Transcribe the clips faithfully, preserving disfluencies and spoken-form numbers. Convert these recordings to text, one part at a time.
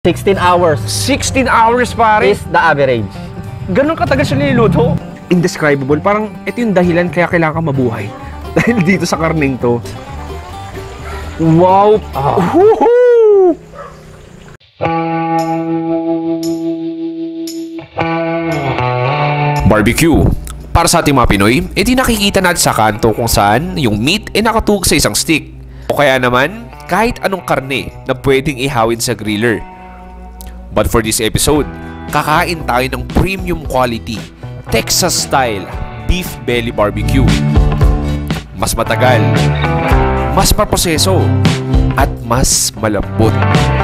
sixteen hours. sixteen hours, pare? Is the average. Ganun katagal siya niluluto? Indescribable. Parang ito yung dahilan kaya kailangan ka mabuhay. Dahil dito sa karning to. Wow! Ah. Woohoo! Barbecue. Para sa ating mga Pinoy, ito nakikita natin sa kanto kung saan yung meat ay nakatuog sa isang stick. O kaya naman, kahit anong karne na pwedeng ihawin sa griller. But for this episode, kakain tayo ng premium quality, Texas-style beef belly barbecue. Mas matagal, mas paproseso, at mas malambot.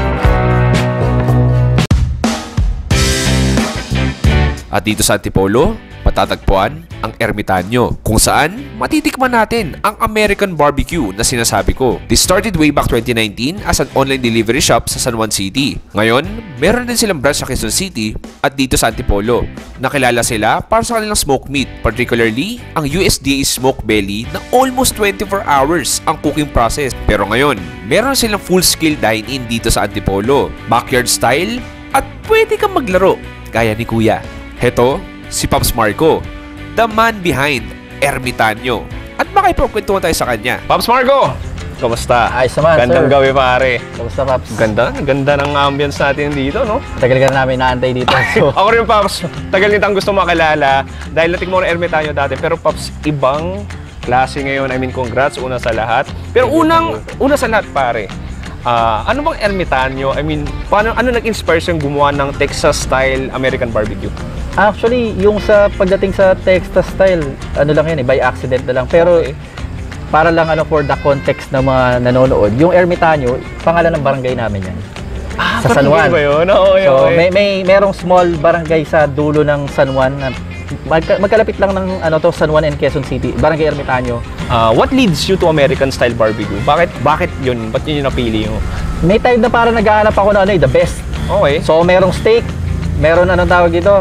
At dito sa Antipolo, matatagpuan ang Ermitanyo, kung saan matitikman natin ang American barbecue na sinasabi ko. This started way back twenty nineteen as an online delivery shop sa San Juan City. Ngayon, meron din silang branch sa Quezon City at dito sa Antipolo. Nakilala sila para sa kanilang smoked meat, particularly ang U S D A smoked belly na almost twenty-four hours ang cooking process. Pero ngayon, meron silang full-scale dine-in dito sa Antipolo, backyard style, at pwede kang maglaro, gaya ni Kuya. Heto, si Pops Marco, the man behind Ermitanyo. At makipagkwentuhan tayo sa kanya. Pops Marco! Kamusta? Ayos naman, Gandang sir. gawi, pare. Kamusta, Pops? Ganda, ganda ng ambience natin dito, no? Tagal ka na namin naantay dito. So. Ako rin, Pops. Tagal nitang gusto makilala. Dahil natik mo na Ermitanyo dati. Pero, Pops, ibang klase ngayon. I mean, congrats, una sa lahat. Pero unang, una sa lahat, pare. Uh, ano bang Ermitanyo? I mean, paano, ano nag-inspire siyang gumawa ng Texas-style American barbecue? Actually, yung sa pagdating sa Texas style, ano lang yan eh, by accident na lang. Pero, okay, para lang ano for the context ng mga nanonood, yung Ermitanyo, pangalan ng barangay namin yan. Ah, sa San Juan. Ba yun? Oh, okay, so, okay. may, may merong small barangay sa dulo ng San Juan. Magka, magkalapit lang ng ano to, San Juan and Quezon City, Barangay Ermitanyo. Uh, what leads you to American style barbecue? Bakit bakit yun? Ba't yun yung napili mo? May time na para naghahanap ako na ano eh, the best. Okay. So, merong steak, meron anong tawag ito,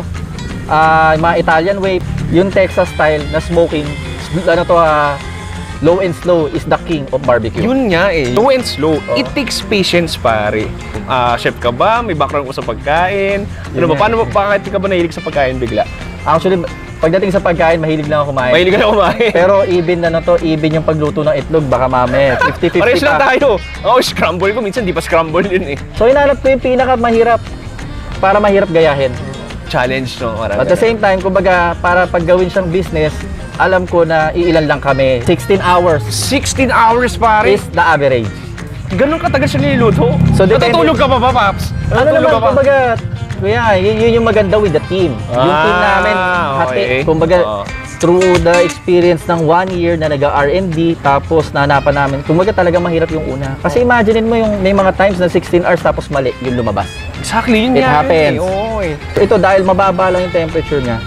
uh, mga Italian way, yung Texas style na smoking, ano to, uh, low and slow is the king of barbecue. Yun nga eh. Low and slow. Oh. It takes patience, pare. Uh, chef ka ba? May background ko sa pagkain? Ano ba? Paano ba? Bakit ka ba nahilig sa pagkain bigla? Actually, pagdating sa pagkain, mahilig lang ako kumain. Mahilig ka na kumain? Pero even na to, even yung pagluto ng itlog, baka mamaya, fifty fifty Pares lang pa. tayo. Oh, scramble ko. Minsan di pa scramble yun eh. So, hinanap ko yung pinaka-mahirap para mahirap gayahin. Challenge, no? Marami. At the same time, kumbaga, para pag gawin siyang business, alam ko na iilan lang kami. sixteen hours. sixteen hours, pare? Is the average. Ganun katagal siya niluluto? So, natutulog ka pa ba, Paps? Ano naman, kumbaga, kuya, yun, yun yung maganda with the team. Ah, yung team namin, hati, okay. kumbaga, oh. through the experience ng one year na nag-R and D, tapos nahanapan namin, kumbaga talagang mahirap yung una. Kasi imaginein mo yung may mga times na sixteen hours tapos mali yung lumabas. Exactly, yun It yan. happens. Eh. Oh, eh. So, ito, dahil mababa lang yung temperature niya,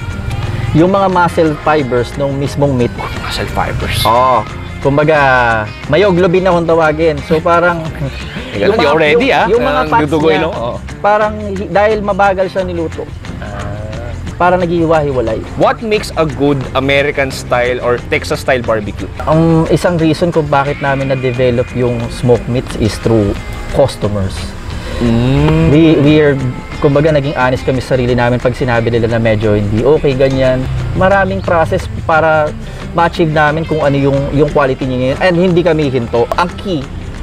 yung mga muscle fibers ng mismong meat. Muscle fibers. Oo. Oh, kumbaga, myoglobin na kung tawagin. So parang yung mga, already, yung, ah. yung mga fats dudugoy, niya, no? Oh. parang dahil mabagal siya niluto, uh, parang naghihiwa-hiwalay. What makes a good American style or Texas style barbecue? Ang isang reason kung bakit namin na-develop yung smoked meats is through customers. Mm. We, we are, kumbaga naging honest kami sa sarili namin pag sinabi nila na medyo hindi okay, ganyan. Maraming process para ma-achieve namin kung ano yung, yung quality niya ngayon. And hindi kami hinto. Ang key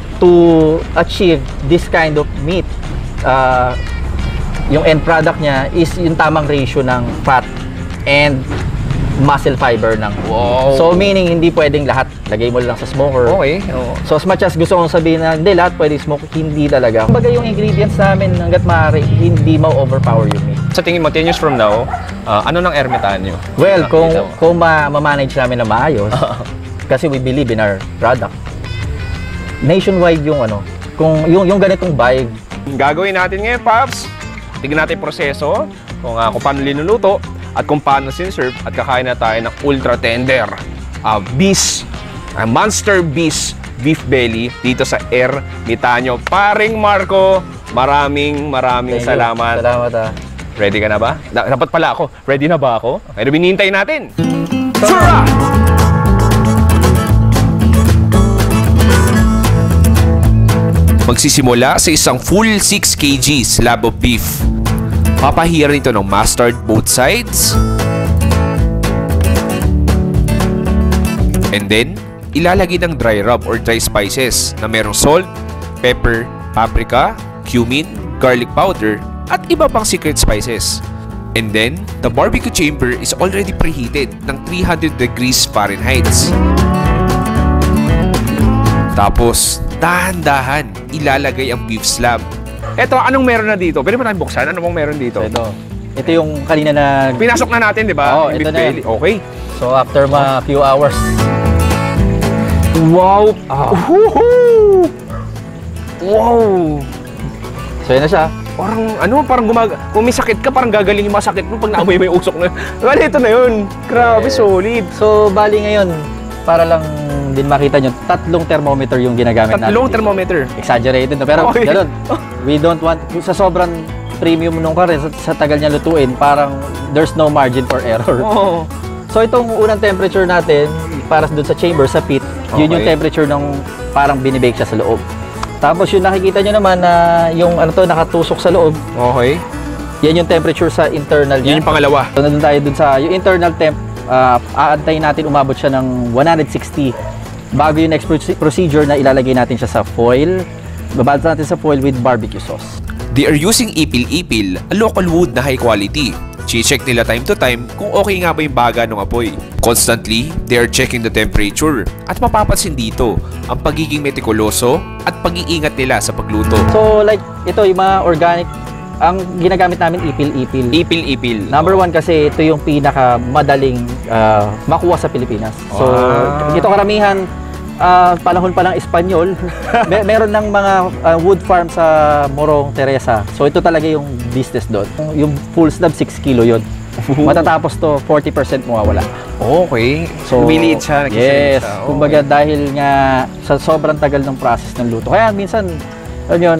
to achieve this kind of meat, uh, yung end product niya is yung tamang ratio ng fat and muscle fiber ng. Wow. So meaning hindi pwedeng lahat lagay mo lang sa smoker. Okay. Oh. So as much as gusto kong sabihin na hindi lahat pwede smoke, hindi talaga. Kumbaga yung ingredients namin hangga't maaari hindi ma-overpower yung meat. Sa tingin mo, ten years from now, uh, ano nang Ermitanyo? Well, kung kung ma-manage namin na maayos, kasi we believe in our product. Nationwide yung ano, kung yung yung ganitong vibe. Gagawin natin ngayon, Paps. Tignan natin yung proseso, kung, uh, kung paano linuluto, at kung paano sinserve, at kakain na tayo ng ultra tender uh, beef, uh, monster beef beef belly dito sa Ermitanyo. Paring Marco, maraming maraming Thank salamat. You. Salamat ah. Ready ka na ba? Dapat pala ako. Ready na ba ako? Pero binihintay natin. Tara! Magsisimula sa isang full six kilograms slab of beef. Papahiran ito ng mustard both sides. And then, ilalagay ng dry rub or dry spices na merong salt, pepper, paprika, cumin, garlic powder, at iba pang secret spices. And then, the barbecue chamber is already preheated ng three hundred degrees Fahrenheit. Tapos, dahan-dahan, ilalagay ang beef slab. Eto, anong meron na dito? Pwede ba tayong buksan? Ano bang meron dito? Ito. Ito yung kanina na... Pinasok na natin, di ba? Oo, ito na yan. Okay. So, after mga few hours. Wow! Ah. Woohoo! Wow! So, yun na siya. Parang, ano, parang gumag... Kung may sakit ka, parang gagaling yung masakit mo pag naamoy mo yung usok na. Bali, ito na yun. Grabe, solid. So, bali ngayon, para lang din makita nyo, tatlong thermometer yung ginagamit natin. Tatlong thermometer. Exaggerated, no? Pero okay. Ganun. We don't want, sa sobrang premium nung kare, sa, sa tagal niya lutuin, parang there's no margin for error. Oh. So, itong unang temperature natin, para dun sa chamber, sa pit, yun Okay. yung temperature ng parang binibake siya sa loob. Tapos yung nakikita nyo naman na yung ano to, nakatusok sa loob, Okay. yan yung temperature sa internal niya. Yun yung pangalawa. So, nandun tayo dun sa, yung internal temp, uh, aantayin natin umabot siya ng one hundred sixty bago yung next proce- procedure na ilalagay natin siya sa foil. Babalot natin sa foil with barbecue sauce. They are using ipil-ipil, a local wood na high quality. Che-check nila time to time kung okay nga ba yung baga ng apoy. Constantly, they are checking the temperature. At mapapansin dito, ang pagiging metikuloso at pag-iingat nila sa pagluto. So like, ito yung mga organic, ang ginagamit namin ipil-ipil. Ipil-ipil. Number one kasi ito yung pinakamadaling uh, makuha sa Pilipinas. So, Ah. ito karamihan, uh, panahon pa lang Espanyol, Mer- meron ng mga uh, wood farm sa Morong Teresa. So, ito talaga yung business doon. Yung full slab, six kilo yun. Matatapos to, forty percent mawawala. Okay. So, lumiliit siya. Yes. Siya. Okay. Kumbaga dahil nga sa sobrang tagal ng process ng luto. Kaya minsan, yun yun,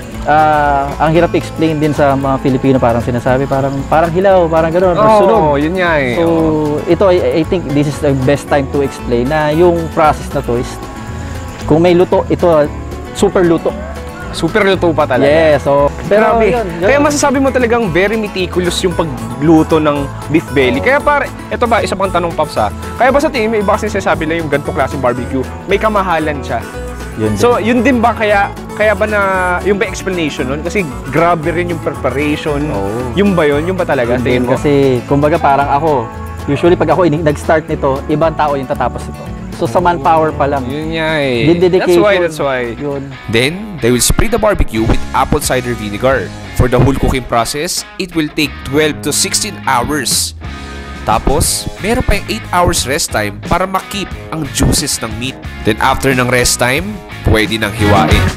ah, ang hirap i-explain din sa mga Filipino, parang sinasabi, parang parang hilaw, parang gano'n, or sunog. Oo, yun nga eh. So, Oo. ito, I, I think this is the best time to explain na yung process na to is, kung may luto, ito, super luto. Super luto pa talaga. Yes, so, pero Grabe. yun, yun. Kaya masasabi mo talagang very meticulous yung pagluto ng beef belly. Kaya pare, ito ba, isa pang tanong, Pops, ha? Kaya ba sa tingin, may iba kasi sinasabi lang yung ganitong klaseng barbecue, may kamahalan siya. Yun din. So, yun din ba kaya kaya ba na yung ba explanation nun? Kasi grabe rin yung preparation. Oo. Yung ba yun? Yung ba talaga? Yun Tingin din, mo? kasi, kumbaga parang ako, usually pag ako ini- nag-start nito, ibang tao yung tatapos nito. So, sa manpower pa lang. Yun nga eh. Din dedication. That's why, that's why. Yun. Then, they will spray the barbecue with apple cider vinegar. For the whole cooking process, it will take twelve to sixteen hours. Tapos, meron pa yung eight hours rest time para makip ang juices ng meat. Then after ng rest time, pwede nang hiwain.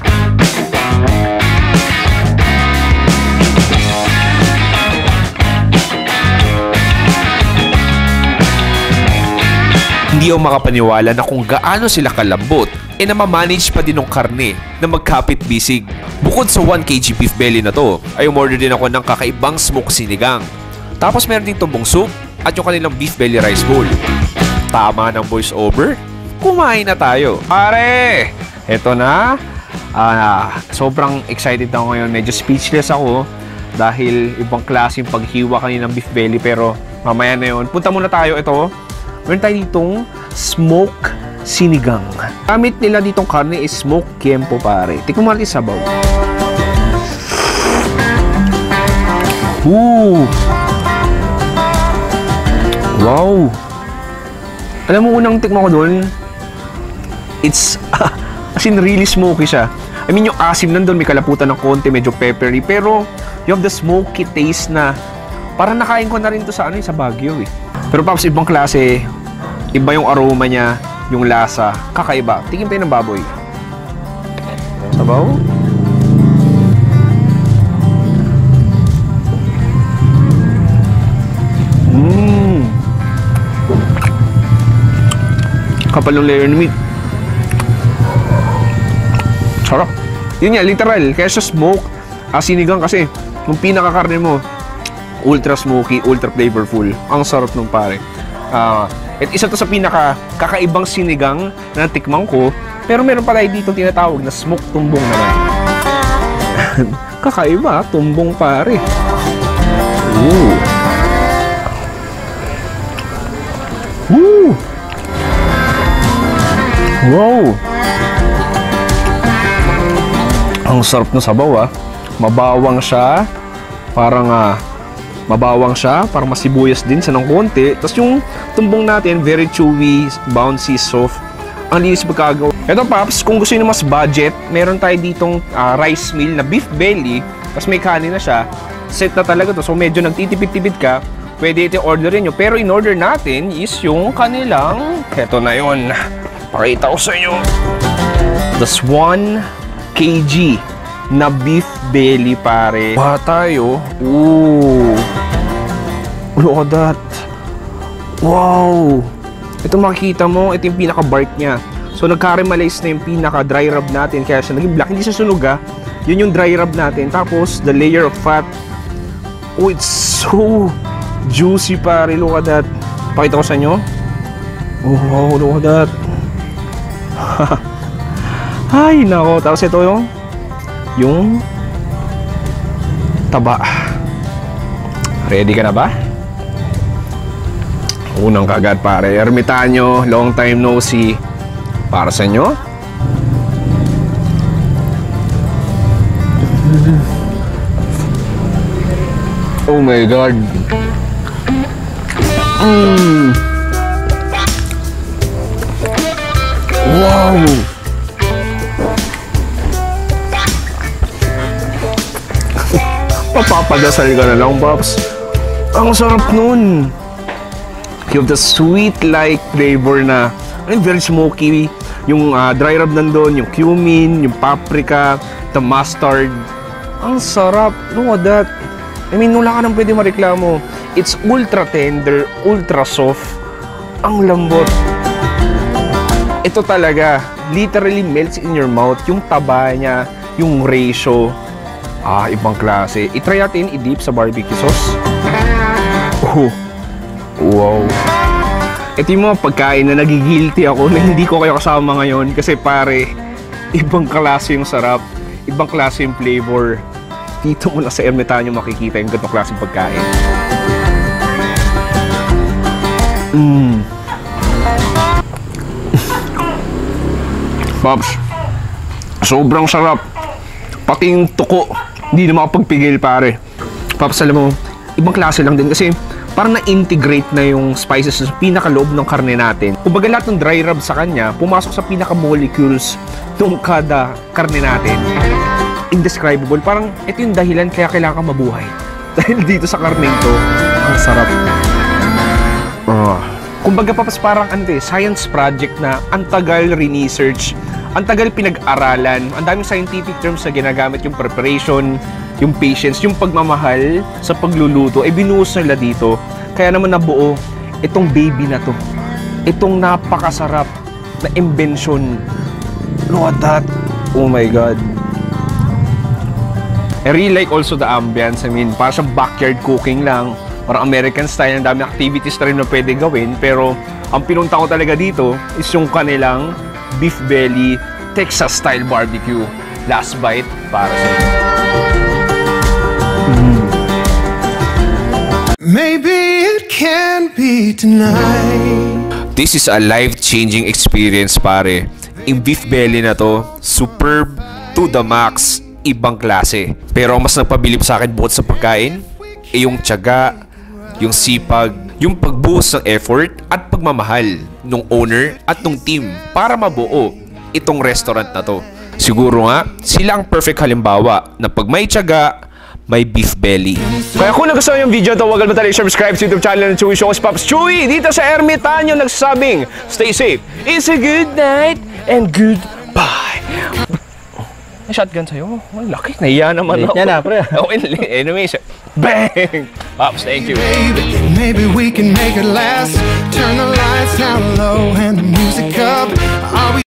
Hindi ako makapaniwala na kung gaano sila kalambot e na ma-manage pa din ng karne na magkapit bisig. Bukod sa one kilogram beef belly na to, ay umorder din ako ng kakaibang smoke sinigang. Tapos meron din tumbong soup at yung kanilang beef belly rice bowl. Tama ng voice over, kumain na tayo. Pare, eto na. Ah, sobrang excited ako ngayon. Medyo speechless ako dahil ibang klase yung paghiwa kanina ng beef belly, pero mamaya na yun. Punta muna tayo. Ito, meron tayo ditong smoke sinigang. Gamit nila ditong karne is smoke kiempo, pare. Tikman mo natin sabaw. Ooh! Wow! Alam mo, unang tikman ko doon, it's, as in really smoky siya. I mean, yung asim nandun, may kalaputan ng konti, medyo peppery, pero you have the smoky taste na parang nakain ko na rin to sa, ano, sa Baguio eh. Pero Pops, ibang klase, iba yung aroma niya, yung lasa, kakaiba. Tingin pa yun ng baboy. Sabaw? Mmm! Kapal ng layer ng meat. Sarap. Yun nga, literal. Kaya sa smoke, ah, sinigang kasi, yung pinakakarne mo, ultra smoky, ultra flavorful. Ang sarap nung pare. Ah, at isa to sa pinaka kakaibang sinigang na natikman ko, pero meron pa tayo dito tinatawag na smoke tumbong naman. naman. Kakaiba, tumbong pare. Ooh. Ooh. Wow. Ang sarap ng sabaw ah. Mabawang siya. Parang ah, mabawang siya. Parang masibuyas din siya ng konti. Tapos yung tumbong natin, very chewy, bouncy, soft. Ang linis pagkagawa. Ito Paps, kung gusto nyo mas budget, meron tayo ditong uh, rice meal na beef belly. Tapos may kanin na siya. Set na talaga to. So medyo nagtitipid-tipid ka. Pwede ito orderin nyo. Pero in order natin is yung kanilang... Eto na yun. Pakita ko sa inyo. That's one kilogram na beef belly pare. Ba tayo? Ooh. Look at that. Wow. Ito makikita mo, ito yung pinaka-bark niya. So nag-caramelize na yung pinaka-dry rub natin. Kaya siya naging black. Hindi siya sunog ha. Yun yung dry rub natin. Tapos, the layer of fat. Oh, it's so juicy pare. Look at that. Pakita ko sa inyo. Oh, wow, look at that. Ay, nako. Tapos ito yung yung taba. Ready ka na ba? Unang kagad pare. Ermitanyo, long time no see. Para sa inyo. Oh my God. Mm. Wow. Papapadasal ka na lang, Pops. Ang sarap nun. You have the sweet-like flavor na, I mean, very smoky. Yung uh, dry rub nandun, yung cumin, yung paprika, the mustard. Ang sarap. Look at that. I mean, wala ka nang pwede mareklamo. It's ultra tender, ultra soft. Ang lambot. Ito talaga, literally melts in your mouth. Yung taba niya, yung ratio. Ah, ibang klase. I-try natin i-dip sa barbecue sauce. Oh. Wow. Ito yung mga pagkain na nagigilty ako na hindi ko kayo kasama ngayon kasi pare, ibang klase yung sarap, ibang klase yung flavor. Dito mo na sa Ermitanyo makikita yung ganitong klaseng pagkain. Mmm. Pops, sobrang sarap. Pati yung tuko, hindi na makapagpigil pare. Pops, alam mo, ibang klase lang din kasi parang na-integrate na yung spices sa pinaka-loob ng karne natin. Kumbaga lahat ng dry rub sa kanya, pumasok sa pinaka-molecules ng kada karne natin. Indescribable. Parang ito yung dahilan kaya kailangan kang mabuhay. Dahil dito sa karneng to, ang sarap. Uh, kumbaga Paps, parang ano eh, science project na ang tagal research, ang tagal pinag-aralan, ang daming scientific terms na ginagamit, yung preparation, yung patience, yung pagmamahal sa pagluluto, eh binuhos nila dito. Kaya naman nabuo itong baby na to. Itong napakasarap na invention. Look at that. Oh my God. I really like also the ambience. I mean, parang siyang backyard cooking lang. Parang American style. Ang dami activities na rin na pwede gawin. Pero ang pinunta ko talaga dito is yung kanilang beef belly Texas style barbecue. Last bite para sa inyo. Maybe it can be tonight. This is a life-changing experience pare. Yung beef belly na to, superb to the max, ibang klase. Pero ang mas nagpabilib sa akin bukod sa pagkain, eh yung tiyaga, yung sipag, yung pagbuhos ng effort at pagmamahal ng owner at ng team para mabuo itong restaurant na to. Siguro nga, sila ang perfect halimbawa na pag may tiyaga, may beef belly. Kaya kung nagustuhan yung video ito, huwag kalimutan i-subscribe sa YouTube channel ng Chewy Show. Pops Chewy dito sa Ermitanyo nagsasabing, stay safe, it's a good night, and goodbye. May shotgun sa'yo. Oh, laki. Nahiya naman Late ako. niya na, pre. Oh, anyways, bang! Pops, thank you. Baby, maybe we can make it last. Turn the lights down low and the music up. Are we